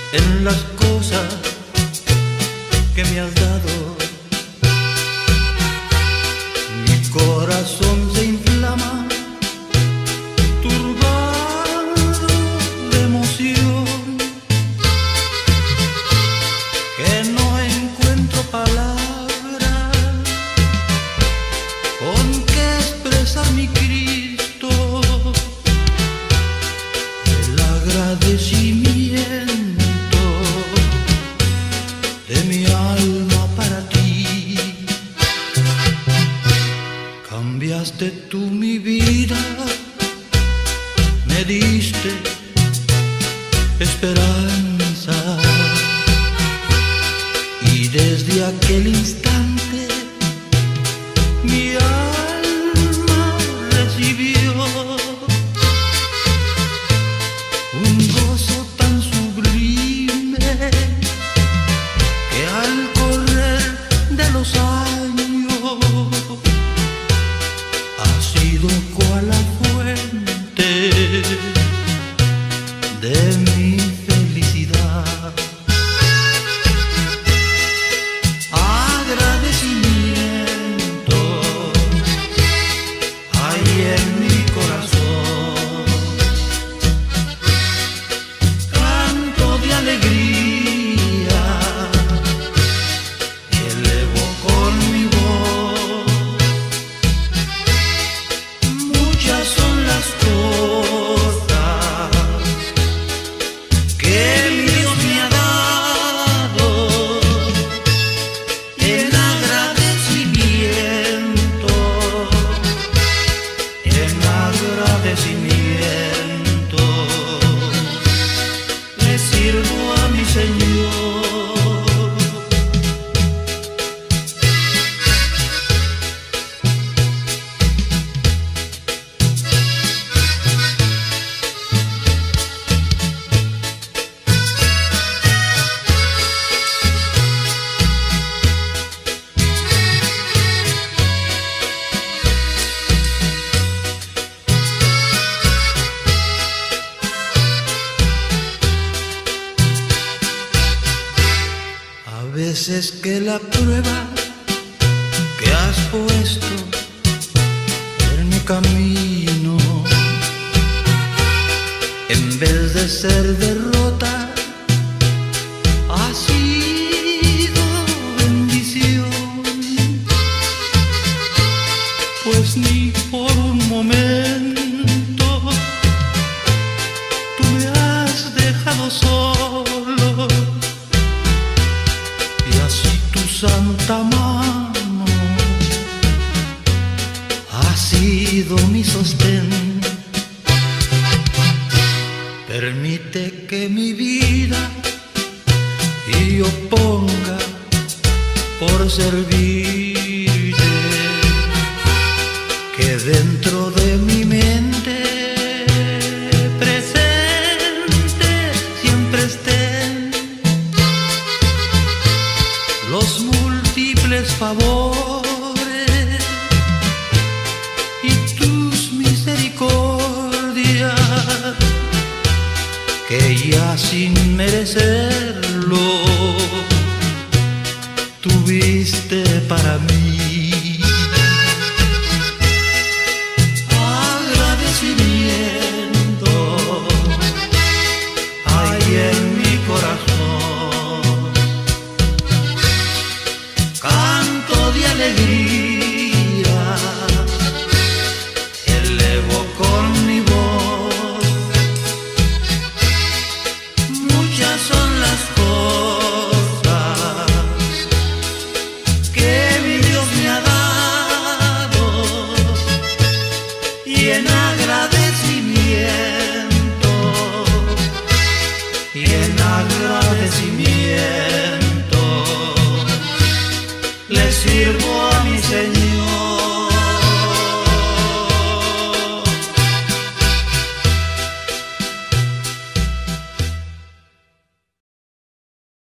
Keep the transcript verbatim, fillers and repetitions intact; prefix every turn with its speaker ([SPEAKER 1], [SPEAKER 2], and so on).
[SPEAKER 1] en las cosas que me has dado. Mi corazón se inflama, turbado de emoción, que no encuentro palabras con que expresar mi Cristo, el agradecimiento de mi alma para ti. Cambiaste tú mi vida, me diste esperanza, y desde aquel instante mi alma recibió un gozo tan sublime que al correr de los años ha sido cual la fuente de mi felicidad. Agradecimiento hay en mi corazón, canto de alegría elevo con mi voz. Muchas son las cosas que mi Dios me ha dado, en agradecimiento, en agradecimiento le sirvo a mi Señor. A veces que la prueba que has puesto en mi camino, en vez de ser derrota, ha sido bendición, pues ni por un momento tú me has dejado solo, y así tu santa mano ha sido mi sostén. Permite que mi vida y yo ponga por servirte, que dentro de mi mente presente siempre estén los múltiples favores y tus misericordias, que ya sin merecerlo tuviste para mí. Agradecimiento hay en mi corazón, canto de alegría elevo con mi voz. Muchas son las cosas que mi Dios me ha dado, y en agradecimiento, y en agradecimiento le sirvo